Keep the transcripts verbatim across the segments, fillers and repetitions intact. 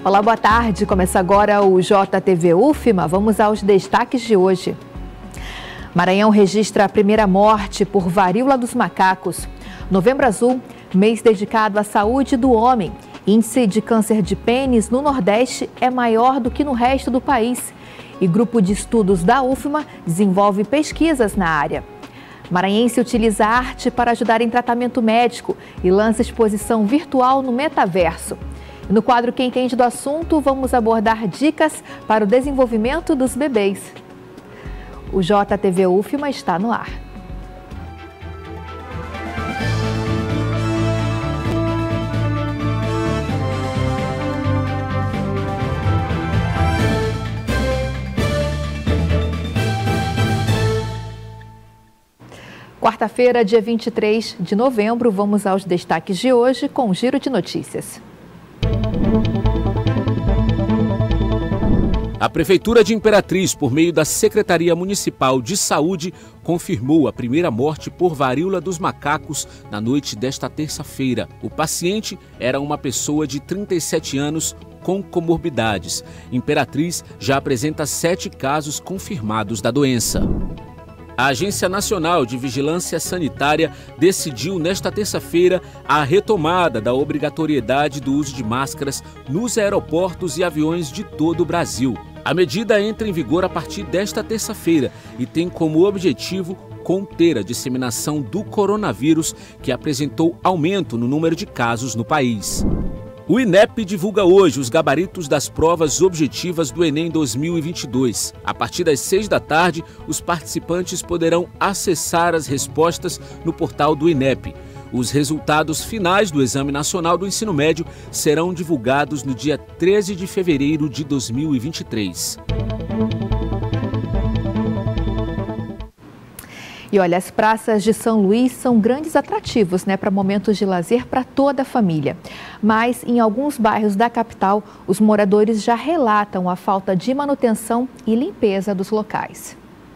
Olá, boa tarde. Começa agora o J T V U F M A. Vamos aos destaques de hoje. Maranhão registra a primeira morte por varíola dos macacos. Novembro Azul, mês dedicado à saúde do homem. Índice de câncer de pênis no Nordeste é maior do que no resto do país. E grupo de estudos da U F M A desenvolve pesquisas na área. Maranhense utiliza arte para ajudar em tratamento médico e lança exposição virtual no metaverso. No quadro Quem Entende do Assunto, vamos abordar dicas para o desenvolvimento dos bebês. O J T V U F M A está no ar. Quarta-feira, dia vinte e três de novembro, vamos aos destaques de hoje com um giro de notícias. A Prefeitura de Imperatriz, por meio da Secretaria Municipal de Saúde, confirmou a primeira morte por varíola dos macacos na noite desta terça-feira. O paciente era uma pessoa de trinta e sete anos com comorbidades. Imperatriz já apresenta sete casos confirmados da doença. A Agência Nacional de Vigilância Sanitária decidiu nesta terça-feira a retomada da obrigatoriedade do uso de máscaras nos aeroportos e aviões de todo o Brasil. A medida entra em vigor a partir desta terça-feira e tem como objetivo conter a disseminação do coronavírus, que apresentou aumento no número de casos no país. O INEP divulga hoje os gabaritos das provas objetivas do Enem dois mil e vinte e dois. A partir das seis da tarde, os participantes poderão acessar as respostas no portal do INEP. Os resultados finais do Exame Nacional do Ensino Médio serão divulgados no dia treze de fevereiro de dois mil e vinte e três. E olha, as praças de São Luís são grandes atrativos, né, para momentos de lazer para toda a família. Mas em alguns bairros da capital, os moradores já relatam a falta de manutenção e limpeza dos locais.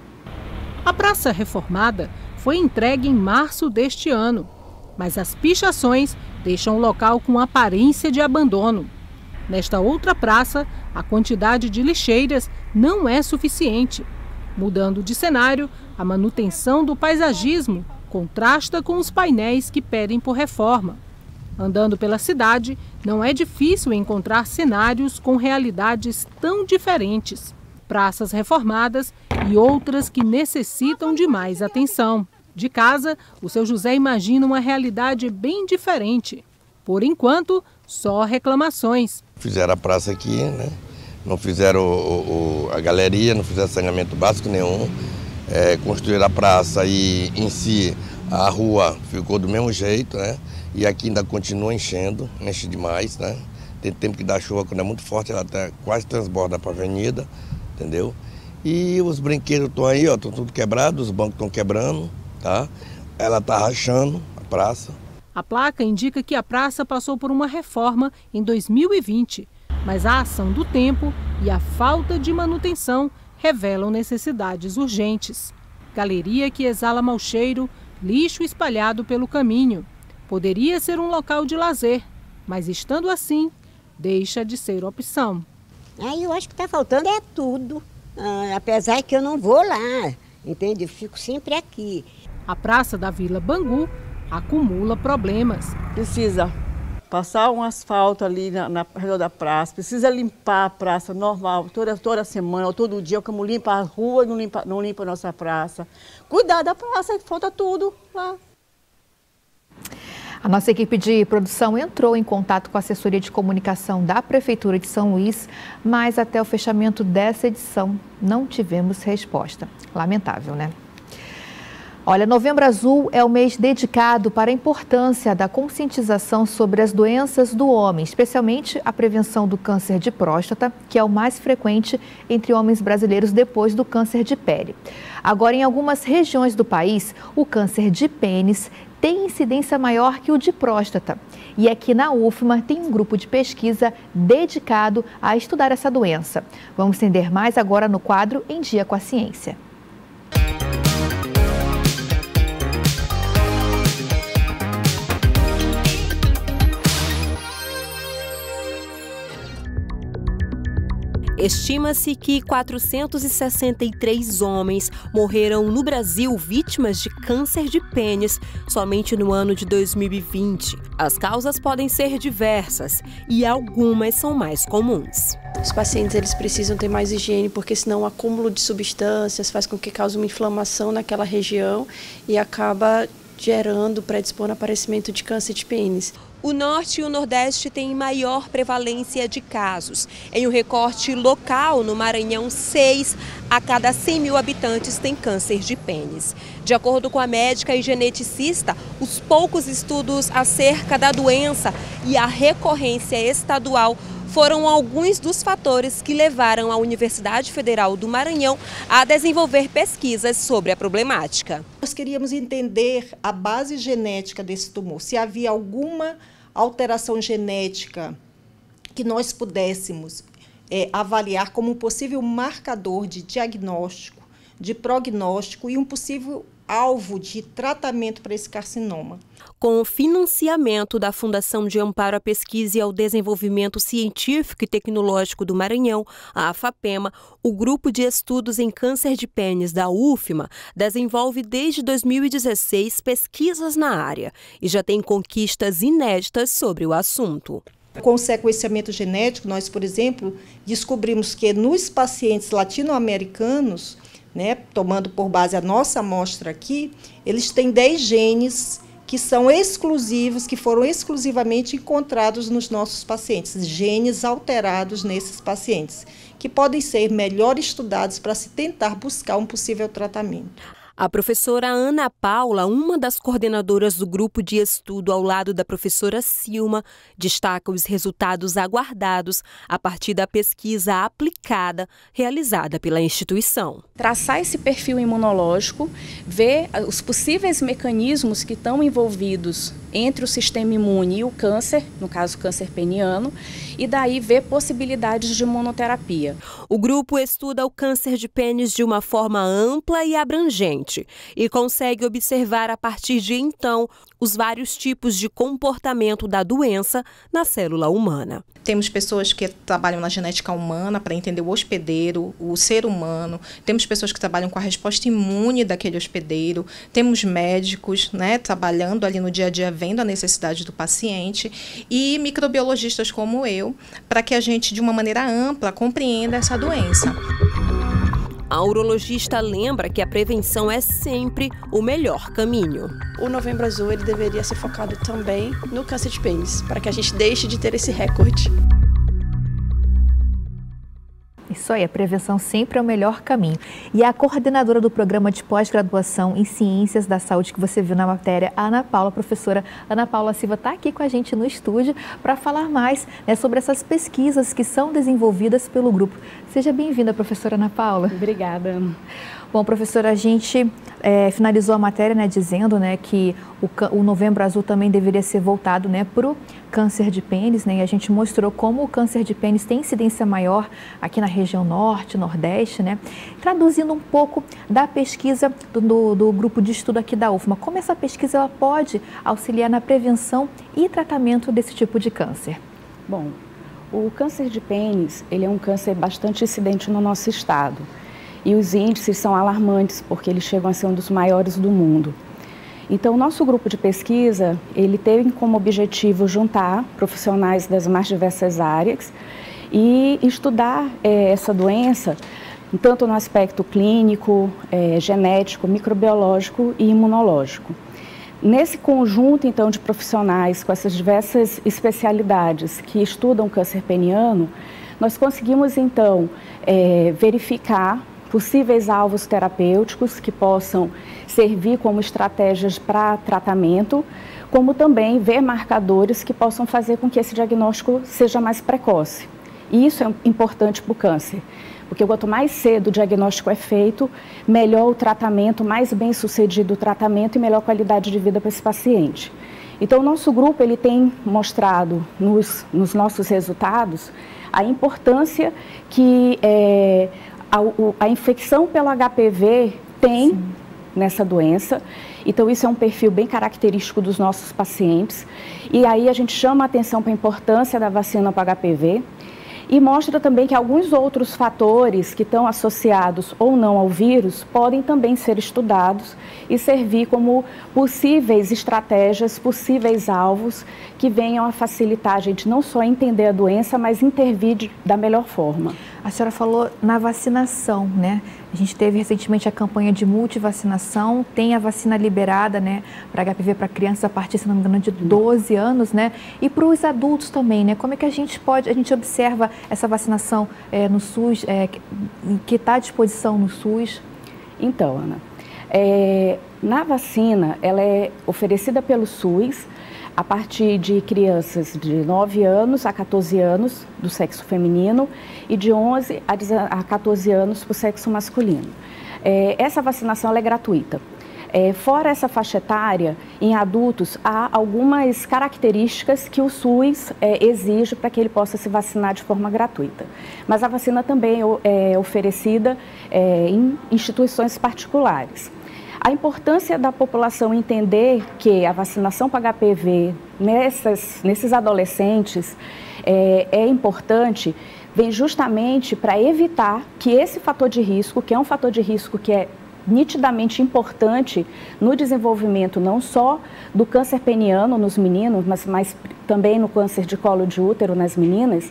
A praça reformada foi entregue em março deste ano, mas as pichações deixam o local com aparência de abandono. Nesta outra praça, a quantidade de lixeiras não é suficiente. Mudando de cenário, a manutenção do paisagismo contrasta com os painéis que pedem por reforma. Andando pela cidade, não é difícil encontrar cenários com realidades tão diferentes. Praças reformadas e outras que necessitam de mais atenção. De casa, o seu José imagina uma realidade bem diferente. Por enquanto, só reclamações. Fizeram a praça aqui, né? Não fizeram o, o, a galeria, não fizeram saneamento básico nenhum. É, construíram a praça e em si a rua ficou do mesmo jeito, né? E aqui ainda continua enchendo, enche demais, né? Tem tempo que dá chuva, quando é muito forte, ela até quase transborda para a avenida, entendeu? E os brinquedos estão aí, ó, estão tudo quebrados, os bancos estão quebrando, tá? Ela está rachando a praça. A placa indica que a praça passou por uma reforma em dois mil e vinte. Mas a ação do tempo e a falta de manutenção revelam necessidades urgentes. Galeria que exala mau cheiro, lixo espalhado pelo caminho. Poderia ser um local de lazer, mas estando assim, deixa de ser opção. Aí eu acho que está faltando é tudo, ah, apesar que eu não vou lá, entende? Eu fico sempre aqui. A praça da Vila Bangu acumula problemas. Precisa passar um asfalto ali na, na redor da praça, precisa limpar a praça normal, toda, toda semana, ou todo dia, como limpa a rua, não limpa, não limpa a nossa praça. Cuidar da praça, falta tudo lá. A nossa equipe de produção entrou em contato com a assessoria de comunicação da Prefeitura de São Luís, mas até o fechamento dessa edição não tivemos resposta. Lamentável, né? Olha, Novembro Azul é o mês dedicado para a importância da conscientização sobre as doenças do homem, especialmente a prevenção do câncer de próstata, que é o mais frequente entre homens brasileiros depois do câncer de pele. Agora, em algumas regiões do país, o câncer de pênis tem incidência maior que o de próstata. E aqui na U F M A tem um grupo de pesquisa dedicado a estudar essa doença. Vamos entender mais agora no quadro Em Dia com a Ciência. Estima-se que quatrocentos e sessenta e três homens morreram no Brasil vítimas de câncer de pênis somente no ano de dois mil e vinte. As causas podem ser diversas e algumas são mais comuns. Os pacientes eles precisam ter mais higiene, porque senão o acúmulo de substâncias faz com que cause uma inflamação naquela região e acaba gerando, predispondo ao aparecimento de câncer de pênis. O Norte e o Nordeste têm maior prevalência de casos. Em um recorte local, no Maranhão, seis a cada cem mil habitantes têm câncer de pênis. De acordo com a médica e geneticista, os poucos estudos acerca da doença e a recorrência estadual foram alguns dos fatores que levaram a Universidade Federal do Maranhão a desenvolver pesquisas sobre a problemática. Nós queríamos entender a base genética desse tumor, se havia alguma alteração genética que nós pudéssemos é, avaliar como um possível marcador de diagnóstico, de prognóstico e um possível alvo de tratamento para esse carcinoma. Com o financiamento da Fundação de Amparo à Pesquisa e ao Desenvolvimento Científico e Tecnológico do Maranhão, a AFAPEMA, o Grupo de Estudos em Câncer de Pênis da U F M A desenvolve desde dois mil e dezesseis pesquisas na área e já tem conquistas inéditas sobre o assunto. Com o sequenciamento genético, nós, por exemplo, descobrimos que nos pacientes latino-americanos, né, tomando por base a nossa amostra aqui, eles têm dez genes que são exclusivos, que foram exclusivamente encontrados nos nossos pacientes, genes alterados nesses pacientes, que podem ser melhor estudados para se tentar buscar um possível tratamento. A professora Ana Paula, uma das coordenadoras do grupo de estudo ao lado da professora Silma, destaca os resultados aguardados a partir da pesquisa aplicada realizada pela instituição. Traçar esse perfil imunológico, ver os possíveis mecanismos que estão envolvidos entre o sistema imune e o câncer, no caso câncer peniano, e daí ver possibilidades de imunoterapia. O grupo estuda o câncer de pênis de uma forma ampla e abrangente e consegue observar a partir de então os vários tipos de comportamento da doença na célula humana. Temos pessoas que trabalham na genética humana para entender o hospedeiro, o ser humano. Temos pessoas que trabalham com a resposta imune daquele hospedeiro. Temos médicos, né, trabalhando ali no dia a dia, vendo a necessidade do paciente. E microbiologistas como eu, para que a gente, de uma maneira ampla, compreenda essa doença. A urologista lembra que a prevenção é sempre o melhor caminho. O Novembro Azul ele deveria ser focado também no câncer de pênis, para que a gente deixe de ter esse recorde. Isso aí, a prevenção sempre é o melhor caminho. E a coordenadora do programa de pós-graduação em Ciências da Saúde, que você viu na matéria, a Ana Paula, a professora Ana Paula Silva, está aqui com a gente no estúdio para falar mais, né, sobre essas pesquisas que são desenvolvidas pelo grupo. Seja bem-vinda, professora Ana Paula. Obrigada. Bom, professora, a gente é, finalizou a matéria, né, dizendo, né, que o, o Novembro Azul também deveria ser voltado, né, para o câncer de pênis, né, e a gente mostrou como o câncer de pênis tem incidência maior aqui na região norte, nordeste, né, traduzindo um pouco da pesquisa do, do, do grupo de estudo aqui da U F M A, como essa pesquisa ela pode auxiliar na prevenção e tratamento desse tipo de câncer. Bom, o câncer de pênis, ele é um câncer bastante incidente no nosso estado. E os índices são alarmantes, porque eles chegam a ser um dos maiores do mundo. Então, o nosso grupo de pesquisa, ele teve como objetivo juntar profissionais das mais diversas áreas e estudar é, essa doença, tanto no aspecto clínico, é, genético, microbiológico e imunológico. Nesse conjunto, então, de profissionais com essas diversas especialidades que estudam câncer peniano, nós conseguimos, então, é, verificar possíveis alvos terapêuticos que possam servir como estratégias para tratamento, como também ver marcadores que possam fazer com que esse diagnóstico seja mais precoce. E isso é importante para o câncer, porque quanto mais cedo o diagnóstico é feito, melhor o tratamento, mais bem sucedido o tratamento e melhor qualidade de vida para esse paciente. Então, o nosso grupo ele tem mostrado nos, nos nossos resultados a importância que é, A, a infecção pelo H P V tem Sim. nessa doença, então isso é um perfil bem característico dos nossos pacientes, e aí a gente chama a atenção para a importância da vacina para H P V, E mostra também que alguns outros fatores que estão associados ou não ao vírus podem também ser estudados e servir como possíveis estratégias, possíveis alvos que venham a facilitar a gente não só entender a doença, mas intervir de, da melhor forma. A senhora falou na vacinação, né? A gente teve recentemente a campanha de multivacinação, tem a vacina liberada, né, para H P V para crianças a partir, se não me engano, de doze anos, né? E para os adultos também, né? Como é que a gente pode, a gente observa essa vacinação é, no SUS, é, que está à disposição no SUS? Então, Ana, é, na vacina, ela é oferecida pelo SUS a partir de crianças de nove anos a quatorze anos do sexo feminino e de onze a quatorze anos para o sexo masculino. É, essa vacinação ela é gratuita. É, fora essa faixa etária, em adultos, há algumas características que o SUS é, exige para que ele possa se vacinar de forma gratuita. Mas a vacina também é oferecida é, em instituições particulares. A importância da população entender que a vacinação para H P V nessas, nesses adolescentes é, é importante, vem justamente para evitar que esse fator de risco, que é um fator de risco que é nitidamente importante no desenvolvimento não só do câncer peniano nos meninos, mas, mas também no câncer de colo de útero nas meninas,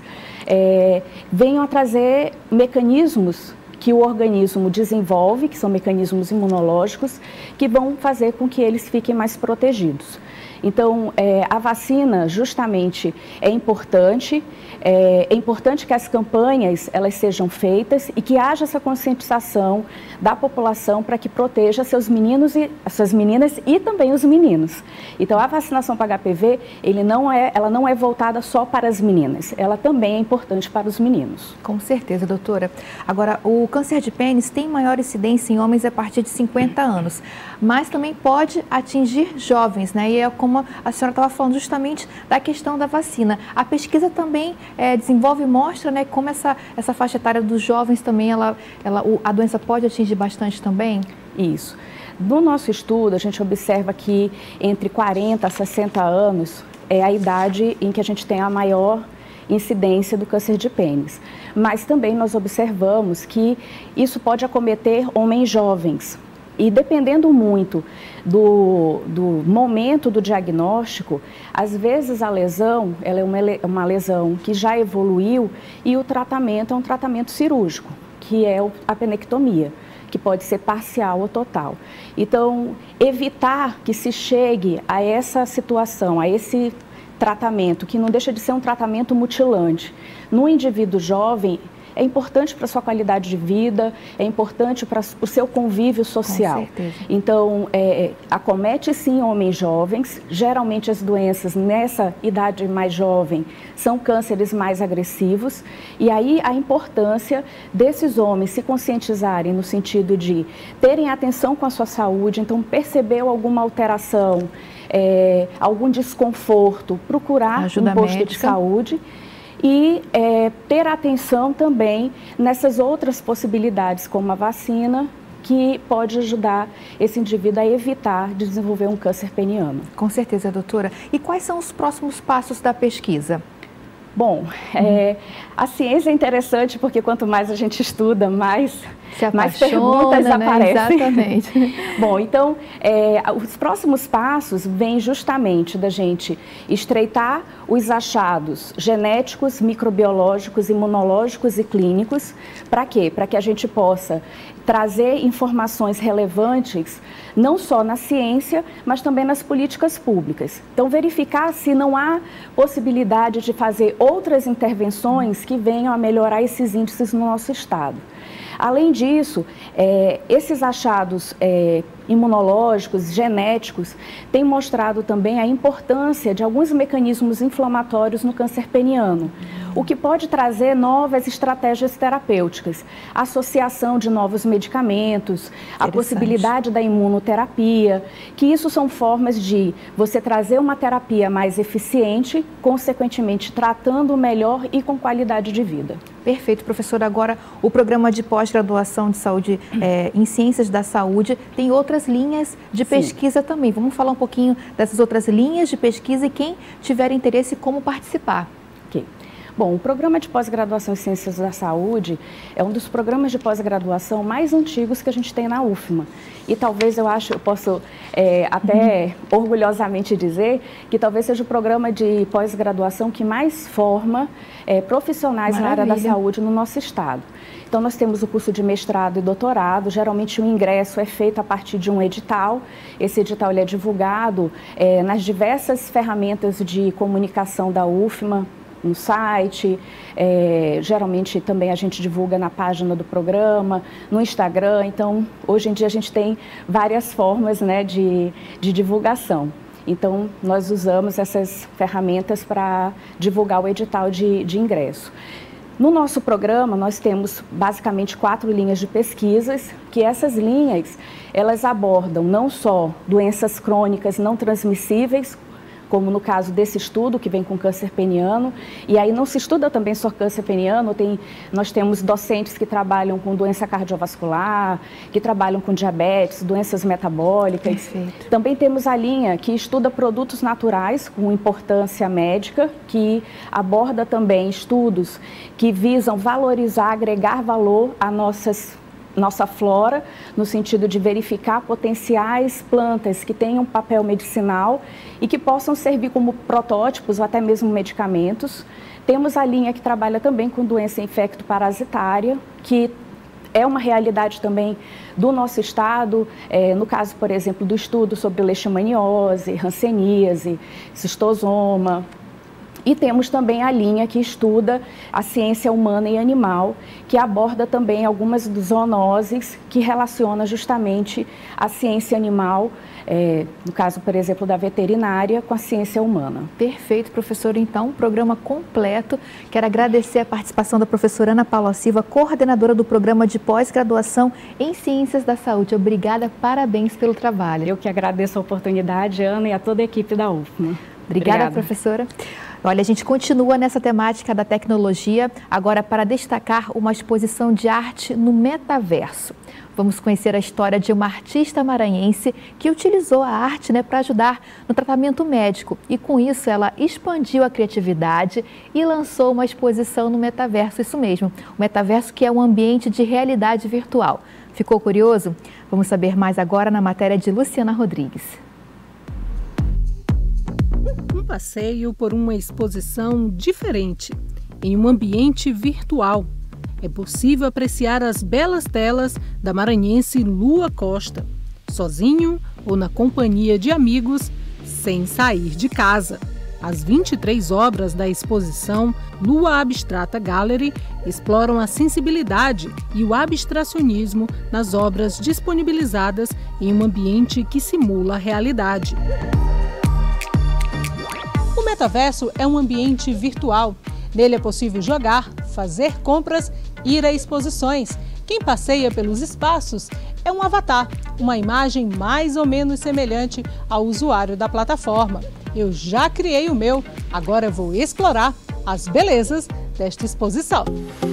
é, venham a trazer mecanismos que o organismo desenvolve, que são mecanismos imunológicos, que vão fazer com que eles fiquem mais protegidos. Então, é, a vacina justamente é importante, é, é importante que as campanhas elas sejam feitas e que haja essa conscientização da população para que proteja seus meninos e suas meninas e também os meninos. Então, a vacinação para H P V, ele não é, ela não é voltada só para as meninas, ela também é importante para os meninos. Com certeza, doutora. Agora, o câncer de pênis tem maior incidência em homens a partir de cinquenta anos, mas também pode atingir jovens, né? E é como a senhora estava falando justamente da questão da vacina. A pesquisa também é, desenvolve e mostra, né, como essa, essa faixa etária dos jovens também, ela, ela, a doença pode atingir bastante também? Isso. No nosso estudo, a gente observa que entre quarenta a sessenta anos é a idade em que a gente tem a maior incidência do câncer de pênis. Mas também nós observamos que isso pode acometer homens jovens. E dependendo muito do, do momento do diagnóstico, às vezes a lesão ela é uma, uma lesão que já evoluiu e o tratamento é um tratamento cirúrgico, que é a penectomia, que pode ser parcial ou total. Então, evitar que se chegue a essa situação, a esse tratamento, que não deixa de ser um tratamento mutilante, no indivíduo jovem, é importante para a sua qualidade de vida, é importante para o seu convívio social. Com certeza. Então, é, acomete sim homens jovens, geralmente as doenças nessa idade mais jovem são cânceres mais agressivos, e aí a importância desses homens se conscientizarem no sentido de terem atenção com a sua saúde, então percebeu alguma alteração, é, algum desconforto, procurar Ajuda um posto médica. de saúde. E é, ter atenção também nessas outras possibilidades, como a vacina, que pode ajudar esse indivíduo a evitar de desenvolver um câncer peniano. Com certeza, doutora. E quais são os próximos passos da pesquisa? Bom, é, a ciência é interessante porque quanto mais a gente estuda, mais, mais perguntas, né, aparecem. Exatamente. Bom, então, é, os próximos passos vêm justamente da gente estreitar os achados genéticos, microbiológicos, imunológicos e clínicos. Para quê? Para que a gente possa trazer informações relevantes, não só na ciência, mas também nas políticas públicas. Então, verificar se não há possibilidade de fazer outras intervenções que venham a melhorar esses índices no nosso estado. Além disso, é, esses achados é, imunológicos, genéticos, têm mostrado também a importância de alguns mecanismos inflamatórios no câncer peniano, o que pode trazer novas estratégias terapêuticas, associação de novos medicamentos, a possibilidade da imunoterapia, que isso são formas de você trazer uma terapia mais eficiente, consequentemente tratando melhor e com qualidade de vida. Perfeito, professora. Agora, o programa de pós-graduação de saúde é, em ciências da saúde tem outras linhas de pesquisa Sim. também. Vamos falar um pouquinho dessas outras linhas de pesquisa e quem tiver interesse, como participar. Ok. Bom, o programa de pós-graduação em Ciências da Saúde é um dos programas de pós-graduação mais antigos que a gente tem na U F M A. E talvez eu acho, eu posso é, até uhum. orgulhosamente dizer que talvez seja o programa de pós-graduação que mais forma é, profissionais Maravilha. Na área da saúde no nosso estado. Então, nós temos o curso de mestrado e doutorado. Geralmente, o ingresso é feito a partir de um edital. Esse edital ele é divulgado é, nas diversas ferramentas de comunicação da U F M A, no site, é, geralmente também a gente divulga na página do programa, no Instagram. Então, hoje em dia, a gente tem várias formas, né, de, de divulgação. Então, nós usamos essas ferramentas para divulgar o edital de, de ingresso. No nosso programa, nós temos basicamente quatro linhas de pesquisas, que essas linhas, elas abordam não só doenças crônicas não transmissíveis, como no caso desse estudo, que vem com câncer peniano, e aí não se estuda também só câncer peniano, tem, nós temos docentes que trabalham com doença cardiovascular, que trabalham com diabetes, doenças metabólicas. Perfeito. Também temos a linha que estuda produtos naturais com importância médica, que aborda também estudos que visam valorizar, agregar valor a nossas nossa flora, no sentido de verificar potenciais plantas que tenham um papel medicinal e que possam servir como protótipos ou até mesmo medicamentos. Temos a linha que trabalha também com doença infecto-parasitária, que é uma realidade também do nosso estado, é, no caso, por exemplo, do estudo sobre leishmaniose, hanseníase, cistosoma. E temos também a linha que estuda a ciência humana e animal, que aborda também algumas zoonoses que relaciona justamente a ciência animal, é, no caso, por exemplo, da veterinária, com a ciência humana. Perfeito, professora. Então, um programa completo. Quero agradecer a participação da professora Ana Paula Silva, coordenadora do programa de pós-graduação em Ciências da Saúde. Obrigada, parabéns pelo trabalho. Eu que agradeço a oportunidade, Ana, e a toda a equipe da U F M A. Obrigada, Obrigada, professora. Olha, a gente continua nessa temática da tecnologia, agora para destacar uma exposição de arte no metaverso. Vamos conhecer a história de uma artista maranhense que utilizou a arte, né, para ajudar no tratamento médico. E com isso ela expandiu a criatividade e lançou uma exposição no metaverso, isso mesmo. O metaverso que é um ambiente de realidade virtual. Ficou curioso? Vamos saber mais agora na matéria de Luciana Rodrigues. Um passeio por uma exposição diferente, em um ambiente virtual. É possível apreciar as belas telas da maranhense Lua Costa, sozinho ou na companhia de amigos, sem sair de casa. As vinte e três obras da exposição Lua Abstrata Gallery exploram a sensibilidade e o abstracionismo nas obras disponibilizadas em um ambiente que simula a realidade. O metaverso é um ambiente virtual. Nele é possível jogar, fazer compras, ir a exposições. Quem passeia pelos espaços é um avatar, uma imagem mais ou menos semelhante ao usuário da plataforma. Eu já criei o meu, agora vou explorar as belezas desta exposição.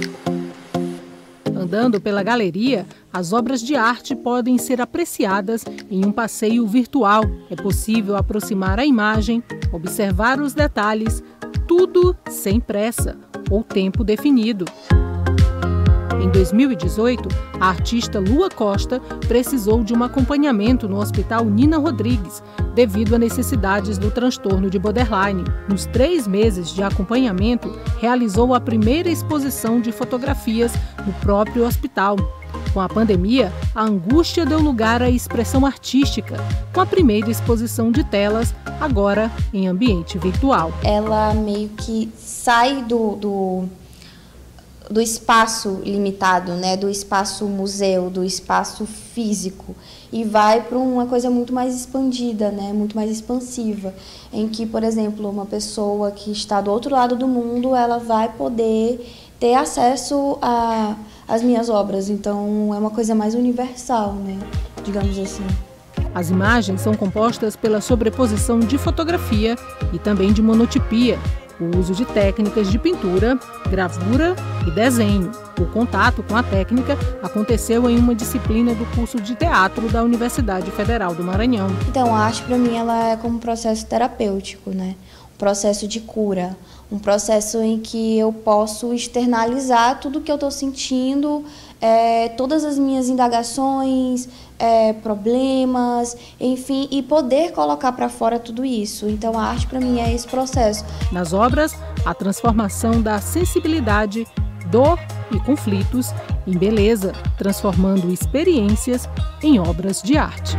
Andando pela galeria, as obras de arte podem ser apreciadas em um passeio virtual. É possível aproximar a imagem, observar os detalhes, tudo sem pressa ou tempo definido. Em dois mil e dezoito, a artista Lua Costa precisou de um acompanhamento no Hospital Nina Rodrigues, devido a necessidades do transtorno de borderline. Nos três meses de acompanhamento, realizou a primeira exposição de fotografias no próprio hospital. Com a pandemia, a angústia deu lugar à expressão artística, com a primeira exposição de telas, agora em ambiente virtual. Ela meio que sai do... do... do espaço limitado, né, do espaço museu, do espaço físico, e vai para uma coisa muito mais expandida, né, muito mais expansiva, em que, por exemplo, uma pessoa que está do outro lado do mundo, ela vai poder ter acesso a as minhas obras. Então é uma coisa mais universal, né, digamos assim. As imagens são compostas pela sobreposição de fotografia e também de monotipia, o uso de técnicas de pintura, gravura e desenho. O contato com a técnica aconteceu em uma disciplina do curso de teatro da Universidade Federal do Maranhão. Então, a arte para mim ela é como um processo terapêutico, né? Um processo de cura, um processo em que eu posso externalizar tudo que eu estou sentindo, é, todas as minhas indagações, é, problemas, enfim, e poder colocar para fora tudo isso. Então a arte para mim é esse processo. Nas obras, a transformação da sensibilidade, dor e conflitos em beleza, transformando experiências em obras de arte.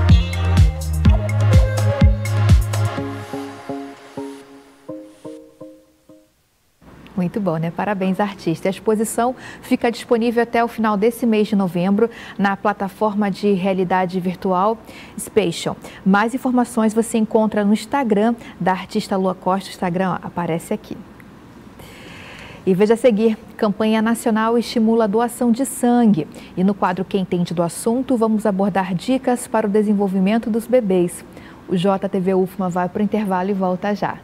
Muito bom, né? Parabéns, artista. A exposição fica disponível até o final desse mês de novembro na plataforma de realidade virtual Spatial. Mais informações você encontra no Instagram da artista Lua Costa. O Instagram aparece aqui. E veja a seguir, campanha nacional estimula a doação de sangue. E no quadro Quem Entende do Assunto, vamos abordar dicas para o desenvolvimento dos bebês. O J T V U F M A vai para o intervalo e volta já.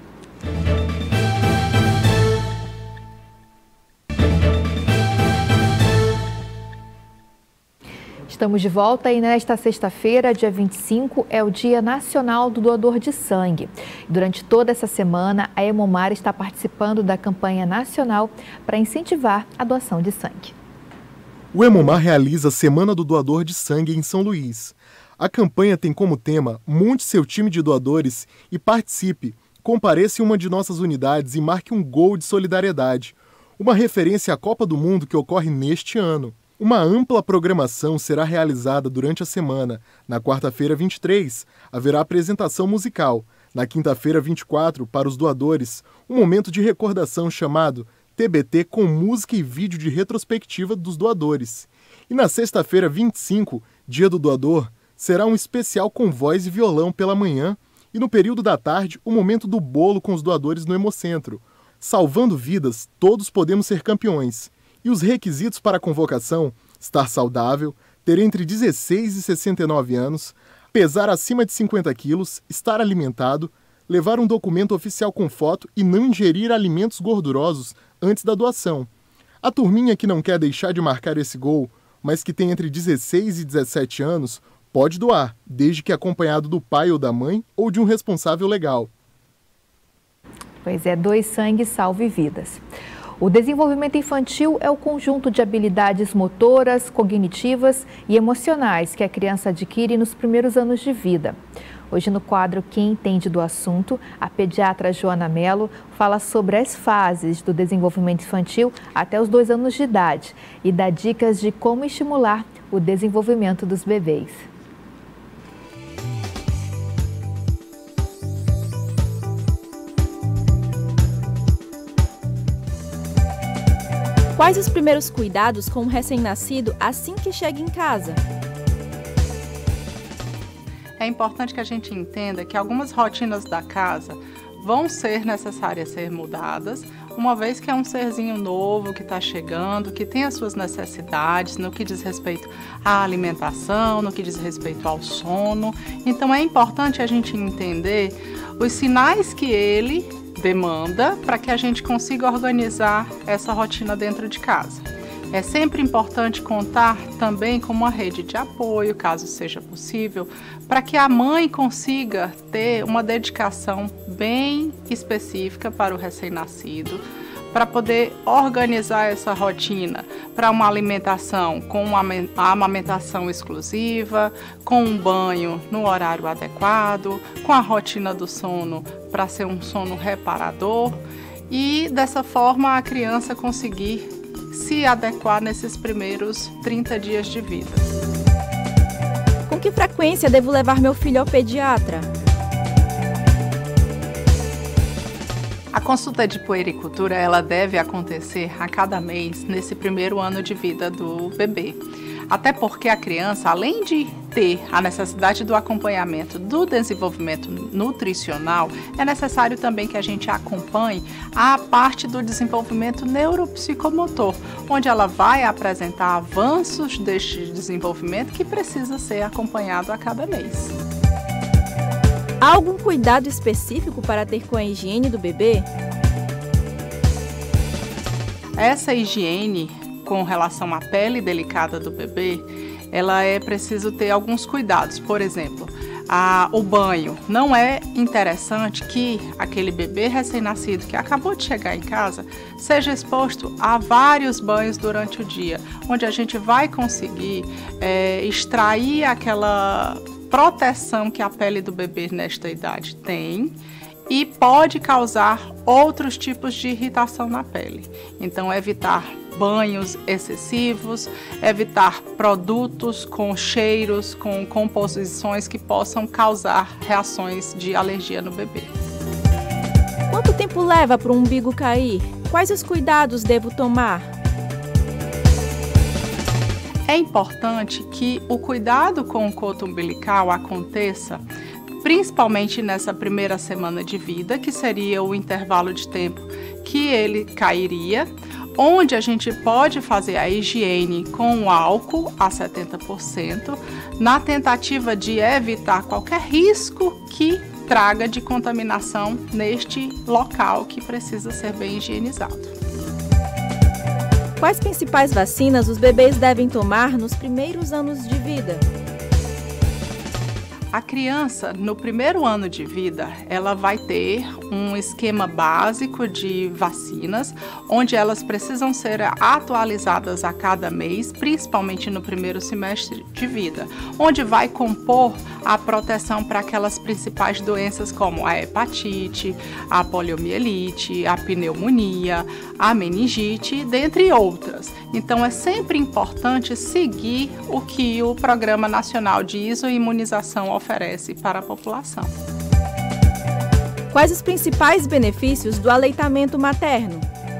Estamos de volta e nesta sexta-feira, dia vinte e cinco, é o Dia Nacional do Doador de Sangue. Durante toda essa semana, a Hemomar está participando da campanha nacional para incentivar a doação de sangue. O Hemomar realiza a Semana do Doador de Sangue em São Luís. A campanha tem como tema Monte seu time de doadores e participe, compareça em uma de nossas unidades e marque um gol de solidariedade. Uma referência à Copa do Mundo que ocorre neste ano. Uma ampla programação será realizada durante a semana. Na quarta-feira, vinte e três, haverá apresentação musical. Na quinta-feira, vinte e quatro, para os doadores, um momento de recordação chamado T B T com música e vídeo de retrospectiva dos doadores. E na sexta-feira, vinte e cinco, dia do doador, será um especial com voz e violão pela manhã e no período da tarde, o momento do bolo com os doadores no Hemocentro. Salvando vidas, todos podemos ser campeões. E os requisitos para a convocação: estar saudável, ter entre dezesseis e sessenta e nove anos, pesar acima de cinquenta quilos, estar alimentado, levar um documento oficial com foto e não ingerir alimentos gordurosos antes da doação. A turminha que não quer deixar de marcar esse gol, mas que tem entre dezesseis e dezessete anos, pode doar, desde que acompanhado do pai ou da mãe ou de um responsável legal. Pois é, doe sangue, salve vidas. O desenvolvimento infantil é o conjunto de habilidades motoras, cognitivas e emocionais que a criança adquire nos primeiros anos de vida. Hoje no quadro Quem Entende do Assunto, a pediatra Joana Mello fala sobre as fases do desenvolvimento infantil até os dois anos de idade e dá dicas de como estimular o desenvolvimento dos bebês. Quais os primeiros cuidados com o recém-nascido assim que chega em casa? É importante que a gente entenda que algumas rotinas da casa vão ser necessárias ser mudadas, uma vez que é um serzinho novo que está chegando, que tem as suas necessidades no que diz respeito à alimentação, no que diz respeito ao sono. Então é importante a gente entender os sinais que ele demanda para que a gente consiga organizar essa rotina dentro de casa. É sempre importante contar também com uma rede de apoio, caso seja possível, para que a mãe consiga ter uma dedicação bem específica para o recém-nascido, para poder organizar essa rotina para uma alimentação com uma amamentação exclusiva, com um banho no horário adequado, com a rotina do sono para ser um sono reparador e dessa forma a criança conseguir se adequar nesses primeiros trinta dias de vida. Com que frequência devo levar meu filho ao pediatra? A consulta de puericultura ela deve acontecer a cada mês nesse primeiro ano de vida do bebê. Até porque a criança, além de ter a necessidade do acompanhamento do desenvolvimento nutricional, é necessário também que a gente acompanhe a parte do desenvolvimento neuropsicomotor, onde ela vai apresentar avanços deste desenvolvimento que precisa ser acompanhado a cada mês. Há algum cuidado específico para ter com a higiene do bebê? Essa higiene com relação à pele delicada do bebê, ela é preciso ter alguns cuidados. Por exemplo, a, o banho. Não é interessante que aquele bebê recém-nascido que acabou de chegar em casa seja exposto a vários banhos durante o dia, onde a gente vai conseguir é, extrair aquela proteção que a pele do bebê nesta idade tem e pode causar outros tipos de irritação na pele. Então, evitar banhos excessivos, evitar produtos com cheiros, com composições que possam causar reações de alergia no bebê. Quanto tempo leva para o umbigo cair? Quais os cuidados devo tomar? É importante que o cuidado com o coto umbilical aconteça principalmente nessa primeira semana de vida, que seria o intervalo de tempo que ele cairia, onde a gente pode fazer a higiene com álcool a setenta por cento, na tentativa de evitar qualquer risco que traga de contaminação neste local que precisa ser bem higienizado. Quais principais vacinas os bebês devem tomar nos primeiros anos de vida? A criança, no primeiro ano de vida, ela vai ter um esquema básico de vacinas, onde elas precisam ser atualizadas a cada mês, principalmente no primeiro semestre de vida, onde vai compor a proteção para aquelas principais doenças como a hepatite, a poliomielite, a pneumonia, a meningite, dentre outras. Então, é sempre importante seguir o que o Programa Nacional de Isoimunização oferece para a população. Quais os principais benefícios do aleitamento materno?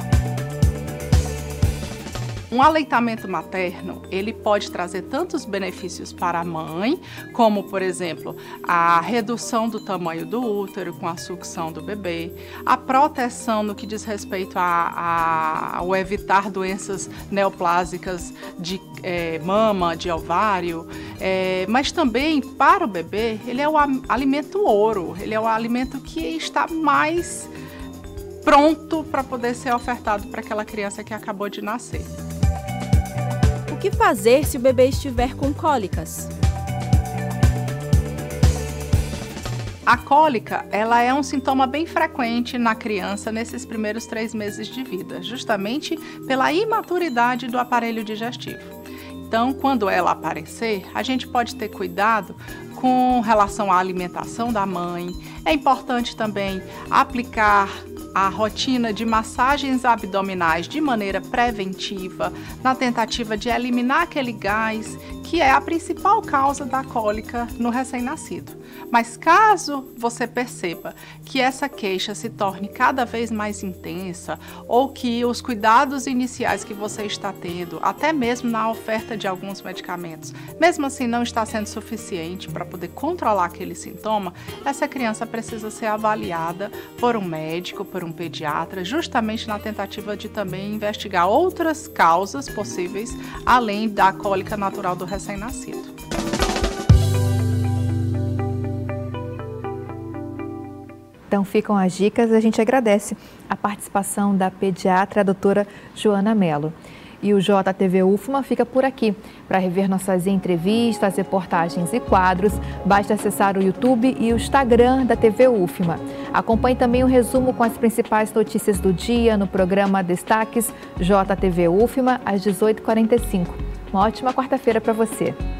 Um aleitamento materno, ele pode trazer tantos benefícios para a mãe, como, por exemplo, a redução do tamanho do útero com a sucção do bebê, a proteção no que diz respeito a, a, ao evitar doenças neoplásicas de é, mama, de ovário, é, mas também para o bebê, ele é o alimento ouro, ele é o alimento que está mais pronto para poder ser ofertado para aquela criança que acabou de nascer. O que fazer se o bebê estiver com cólicas? A cólica, ela é um sintoma bem frequente na criança nesses primeiros três meses de vida, justamente pela imaturidade do aparelho digestivo. Então, quando ela aparecer, a gente pode ter cuidado com relação à alimentação da mãe. É importante também aplicar a rotina de massagens abdominais de maneira preventiva, na tentativa de eliminar aquele gás que é a principal causa da cólica no recém-nascido. Mas caso você perceba que essa queixa se torne cada vez mais intensa ou que os cuidados iniciais que você está tendo, até mesmo na oferta de alguns medicamentos, mesmo assim não está sendo suficiente para poder controlar aquele sintoma, essa criança precisa ser avaliada por um médico, por um pediatra, justamente na tentativa de também investigar outras causas possíveis, além da cólica natural do recém-nascido. Então ficam as dicas, a gente agradece a participação da pediatra, a doutora Joana Mello. E o J T V U F M A fica por aqui. Para rever nossas entrevistas, reportagens e quadros, basta acessar o YouTube e o Instagram da T V U F M A. Acompanhe também o resumo com as principais notícias do dia no programa Destaques J T V U F M A às dezoito e quarenta e cinco. Uma ótima quarta-feira para você.